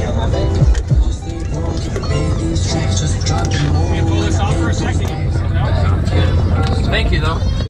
Just stay broke, baby, these tracks just drop them more.